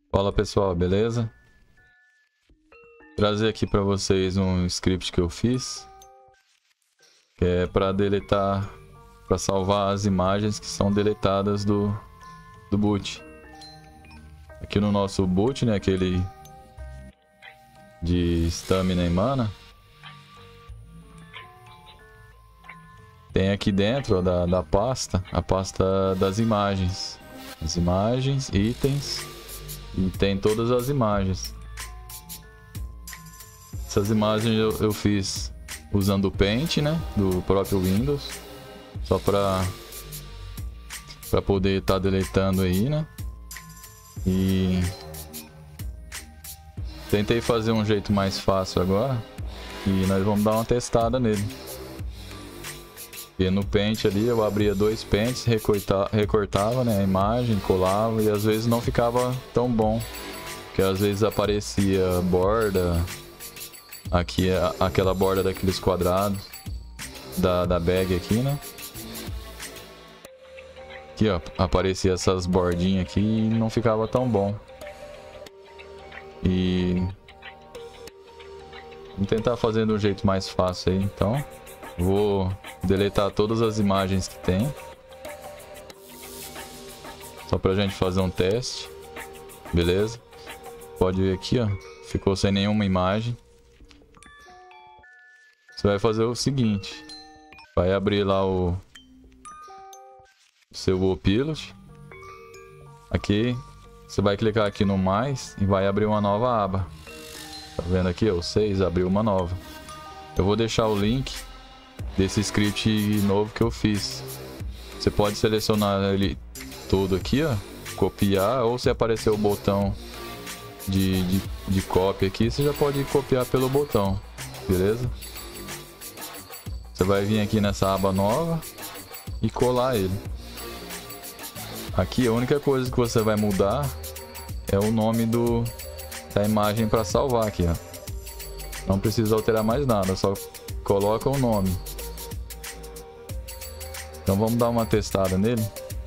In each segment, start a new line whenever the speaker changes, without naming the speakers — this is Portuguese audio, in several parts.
Fala pessoal, beleza? Trazer aqui para vocês um script que eu fiz, que é para deletar, para salvar as imagens que são deletadas do boot. Aqui no nosso boot, né, aquele de stamina e mana, tem aqui dentro ó, da pasta, a pasta das imagens. As imagens, itens, e tem todas as imagens. Essas imagens eu fiz usando o Paint, né, do próprio Windows, só para poder estar deletando aí, né. E tentei fazer um jeito mais fácil agora e nós vamos dar uma testada nele. E no Paint ali eu abria dois pentes, recortava, né, a imagem, colava e às vezes não ficava tão bom, porque às vezes aparecia borda, aqui aquela borda daqueles quadrados da bag aqui, né. Aqui ó, aparecia essas bordinhas aqui e não ficava tão bom. E vamos tentar fazer de um jeito mais fácil aí, então. Vou deletar todas as imagens que tem, só pra gente fazer um teste, beleza? Pode ver aqui, ó, ficou sem nenhuma imagem. Você vai fazer o seguinte, vai abrir lá o seu WoPilot. Aqui, você vai clicar aqui no mais e vai abrir uma nova aba. Tá vendo aqui, ó, o 6 abriu uma nova. Eu vou deixar o link desse script novo que eu fiz. Você pode selecionar ele todo aqui, ó, copiar, ou se aparecer o botão de cópia aqui, você já pode copiar pelo botão, beleza? Você vai vir aqui nessa aba nova e colar ele. Aqui a única coisa que você vai mudar é o nome da imagem para salvar aqui, ó. Não precisa alterar mais nada, só coloca o nome. Então vamos dar uma testada nele.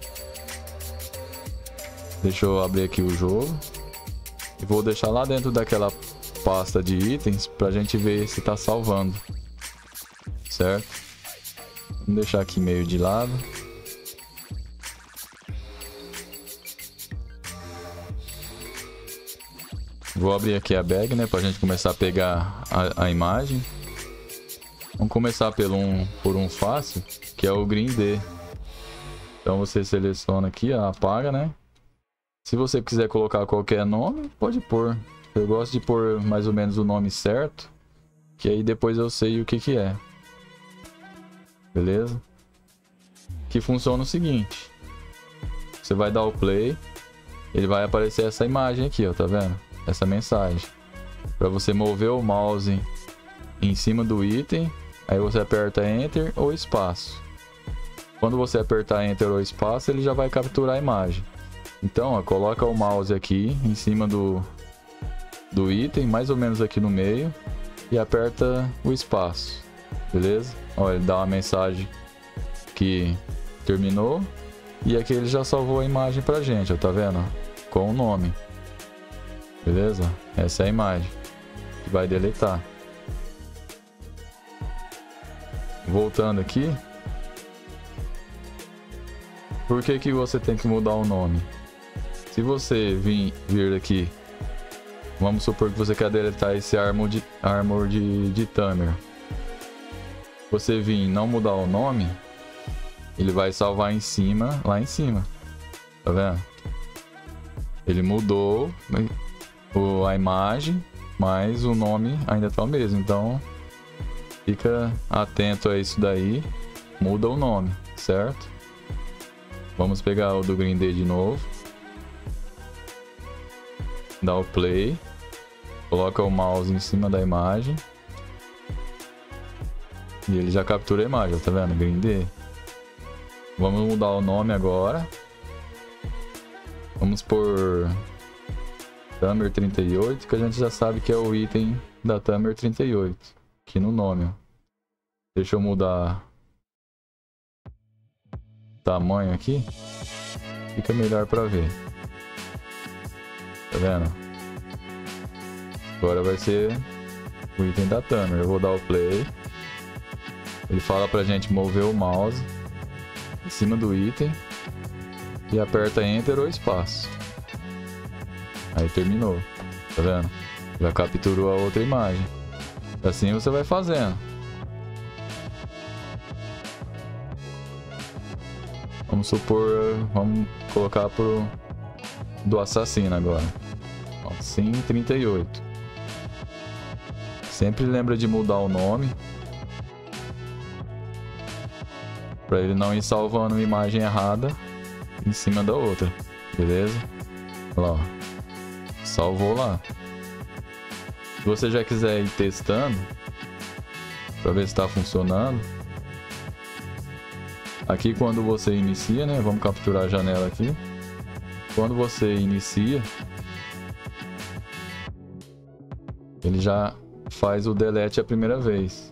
Deixa eu abrir aqui o jogo. E vou deixar lá dentro daquela pasta de itens pra gente ver se tá salvando. Certo? Vamos deixar aqui meio de lado. Vou abrir aqui a bag, né, pra gente começar a pegar a imagem. Vamos começar por um fácil, que é o Green D. Então você seleciona aqui, apaga, né? Se você quiser colocar qualquer nome, pode pôr. Eu gosto de pôr mais ou menos o nome certo, que aí depois eu sei o que é. Beleza? Que funciona o seguinte. Você vai dar o play, ele vai aparecer essa imagem aqui, ó, tá vendo? Essa mensagem. Para você mover o mouse em cima do item, aí você aperta Enter ou espaço. Quando você apertar Enter ou espaço, ele já vai capturar a imagem. Então, ó, coloca o mouse aqui em cima do item, mais ou menos aqui no meio, e aperta o espaço. Beleza? Ó, ele dá uma mensagem que terminou, e aqui ele já salvou a imagem pra gente, ó, tá vendo? Com o nome. Beleza? Essa é a imagem que vai deletar. Voltando aqui. Por que você tem que mudar o nome? Se você vir aqui, vamos supor que você quer deletar esse armor de Tamer. Você vir não mudar o nome, ele vai salvar em cima, lá em cima. Tá vendo? Ele mudou a imagem, mas o nome ainda tá o mesmo. Então fica atento a isso daí, muda o nome, certo? Vamos pegar o do Green Day de novo, dá o play, coloca o mouse em cima da imagem e ele já captura a imagem, tá vendo? Green Day. Vamos mudar o nome agora, vamos por Tamer 38, que a gente já sabe que é o item da Tamer 38 aqui no nome, ó. Deixa eu mudar o tamanho aqui, fica melhor para ver. Tá vendo? Agora vai ser o item da Tamer. Eu vou dar o play. Ele fala pra gente mover o mouse em cima do item e aperta Enter ou espaço. Aí terminou. Tá vendo? Já capturou a outra imagem. Assim você vai fazendo. Vamos supor, vamos colocar pro do assassino agora. Ó, Sim 38. Sempre lembra de mudar o nome para ele não ir salvando uma imagem errada em cima da outra, beleza? Olha lá, ó. Salvou lá. Se você já quiser ir testando para ver se está funcionando, aqui quando você inicia, né? Vamos capturar a janela aqui. Quando você inicia, ele já faz o delete a primeira vez.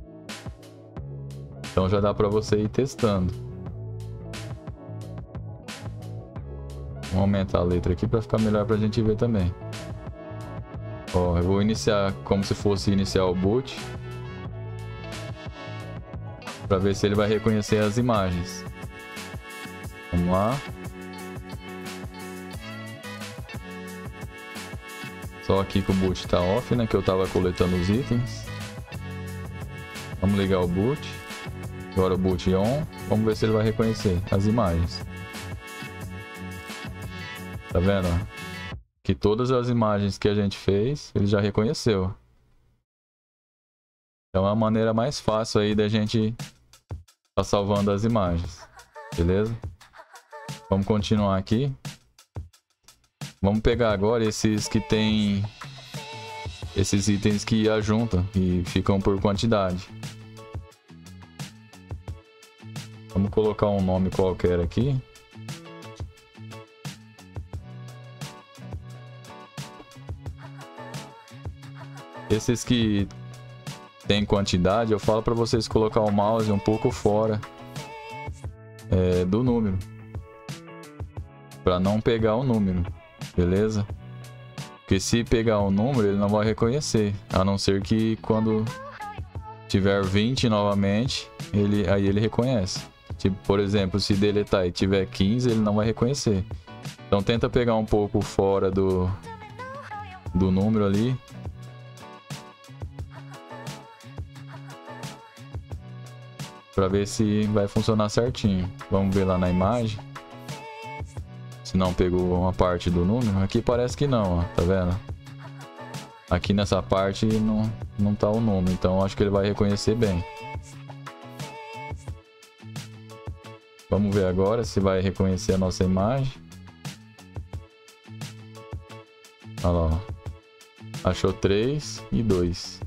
Então já dá para você ir testando. Vamos aumentar a letra aqui para ficar melhor para a gente ver também. Ó, eu vou iniciar como se fosse iniciar o boot, para ver se ele vai reconhecer as imagens. Vamos lá. Só aqui que o boot está off, né? Que eu estava coletando os itens. Vamos ligar o boot. Agora o boot on. Vamos ver se ele vai reconhecer as imagens. Tá vendo? Que todas as imagens que a gente fez, ele já reconheceu. Então é a maneira mais fácil aí da gente tá salvando as imagens. Beleza? Vamos continuar aqui. Vamos pegar agora esses que tem esses itens que ajuntam e ficam por quantidade. Vamos colocar um nome qualquer aqui. Esses que tem quantidade, eu falo para vocês colocar o mouse um pouco fora do número, para não pegar o número. Beleza? Porque se pegar o número, ele não vai reconhecer. A não ser que quando tiver 20 novamente, aí ele reconhece. Tipo, por exemplo, se deletar e tiver 15, ele não vai reconhecer. Então tenta pegar um pouco fora do número ali. Para ver se vai funcionar certinho. Vamos ver lá na imagem. Se não pegou uma parte do número. Aqui parece que não, ó, tá vendo? Aqui nessa parte não tá o número, então acho que ele vai reconhecer bem. Vamos ver agora se vai reconhecer a nossa imagem. Olha lá, ó. Achou 3 e 2.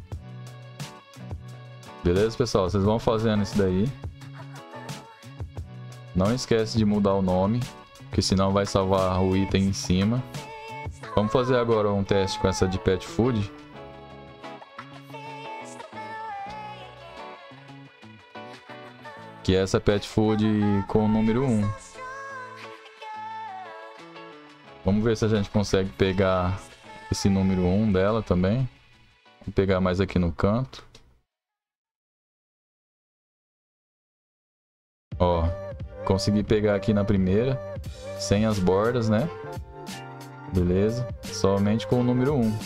Beleza, pessoal? Vocês vão fazendo isso daí. Não esquece de mudar o nome, porque senão vai salvar o item em cima. Vamos fazer agora um teste com essa de pet food. Que é essa pet food com o número 1. Vamos ver se a gente consegue pegar esse número 1 dela também. Vou pegar mais aqui no canto. Ó, consegui pegar aqui na primeira, sem as bordas, né? Beleza, somente com o número 1.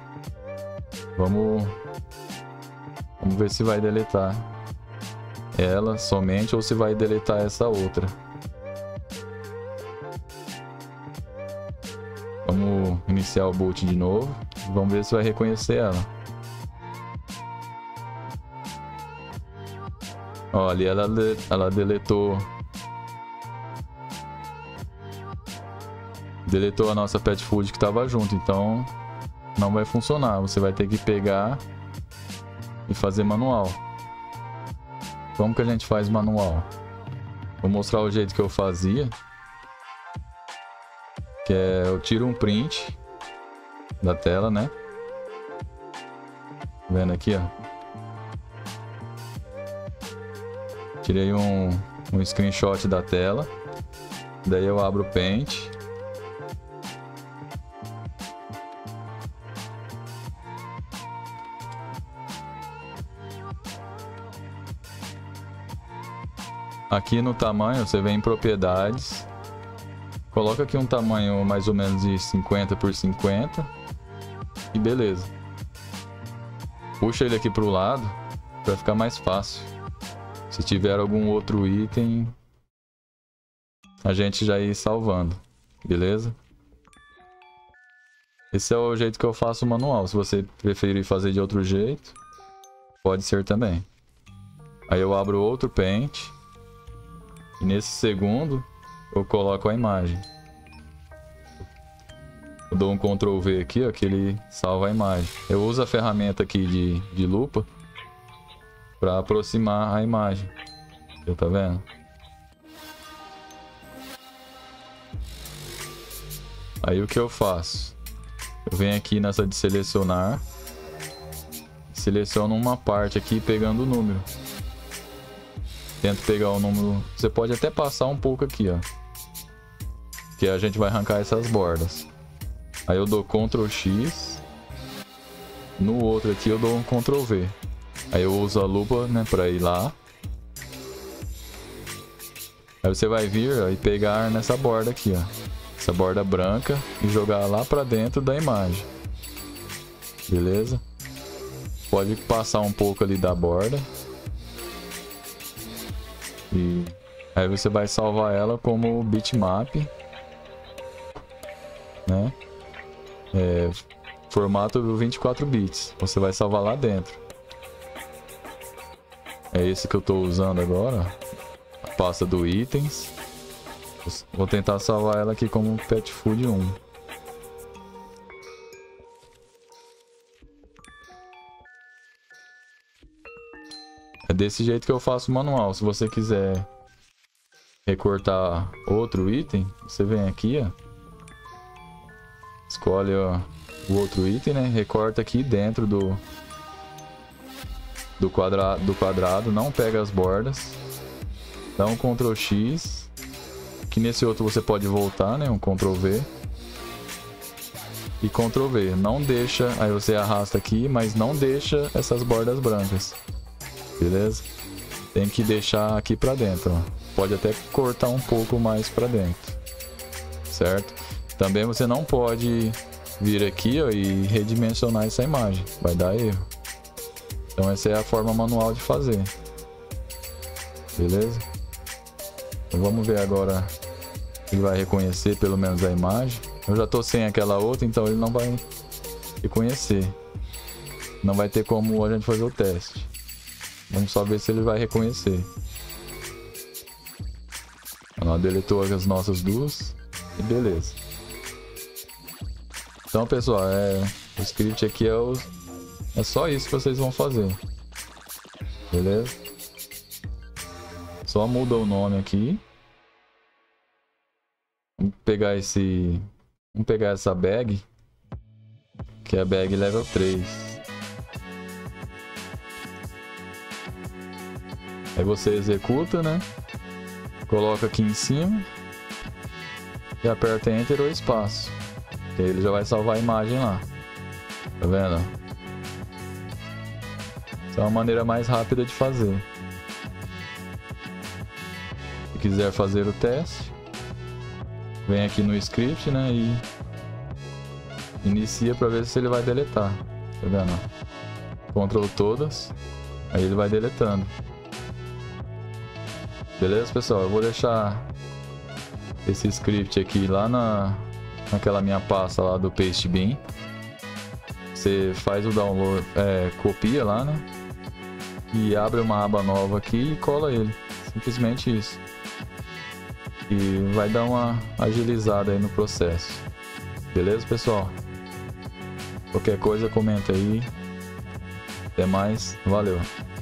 Vamos ver se vai deletar ela somente ou se vai deletar essa outra. Vamos iniciar o boot de novo. Vamos ver se vai reconhecer ela. Ó, ali ela deletou a nossa pet food que estava junto, então não vai funcionar. Você vai ter que pegar e fazer manual. Como que a gente faz manual? Vou mostrar o jeito que eu fazia, que é eu tiro um print da tela, né? Vendo aqui, ó. Tirei um screenshot da tela. Daí eu abro o Paint. Aqui no tamanho, você vem em propriedades. Coloca aqui um tamanho mais ou menos de 50 por 50. E beleza. Puxa ele aqui pro lado para ficar mais fácil. Se tiver algum outro item, a gente já ir salvando. Beleza? Esse é o jeito que eu faço manual. Se você preferir fazer de outro jeito, pode ser também. Aí eu abro outro Paint. E nesse segundo, eu coloco a imagem. Eu dou um Ctrl V aqui, ó, que ele salva a imagem. Eu uso a ferramenta aqui de lupa para aproximar a imagem. Você tá vendo? Aí o que eu faço? Eu venho aqui nessa de selecionar. Seleciono uma parte aqui pegando o número. Tento pegar o número. Você pode até passar um pouco aqui, ó. Que a gente vai arrancar essas bordas. Aí eu dou Ctrl X. No outro aqui eu dou um Ctrl V. Aí eu uso a lupa, né, para ir lá. Aí você vai vir, ó, e pegar nessa borda aqui, ó. Essa borda branca e jogar lá para dentro da imagem. Beleza? Pode passar um pouco ali da borda. E aí você vai salvar ela como bitmap, né? Formato 24 bits. Você vai salvar lá dentro. É esse que eu estou usando agora. A pasta do itens. Vou tentar salvar ela aqui como Pet Food 1. É desse jeito que eu faço o manual. Se você quiser recortar outro item, você vem aqui, ó. Escolhe, ó, o outro item, né? Recorta aqui dentro do quadrado. Não pega as bordas. Dá um Ctrl X. Que nesse outro você pode voltar, né? Um Ctrl V. E Ctrl V. Não deixa... Aí você arrasta aqui, mas não deixa essas bordas brancas. Beleza? Tem que deixar aqui pra dentro, ó. Pode até cortar um pouco mais pra dentro. Certo? Também você não pode vir aqui, ó, e redimensionar essa imagem. Vai dar erro. Então essa é a forma manual de fazer. Beleza? Então vamos ver agora. Ele vai reconhecer pelo menos a imagem. Eu já tô sem aquela outra, então ele não vai reconhecer. Não vai ter como a gente fazer o teste. Vamos só ver se ele vai reconhecer. Ela deletou as nossas duas. E beleza. Então, pessoal, o script aqui é só isso que vocês vão fazer. Beleza? Só muda o nome aqui. Vamos pegar essa bag, que é a bag level 3. Aí você executa, né? Coloca aqui em cima e aperta Enter ou espaço. Que aí ele já vai salvar a imagem lá. Tá vendo? Essa é uma maneira mais rápida de fazer. Se quiser fazer o teste, vem aqui no script, né? E inicia para ver se ele vai deletar. Tá vendo? Ctrl todas. Aí ele vai deletando. Beleza, pessoal? Eu vou deixar esse script aqui lá naquela minha pasta lá do Pastebin. Você faz o download, copia lá, né? E abre uma aba nova aqui e cola ele. Simplesmente isso. E vai dar uma agilizada aí no processo. Beleza, pessoal? Qualquer coisa comenta aí. Até mais. Valeu.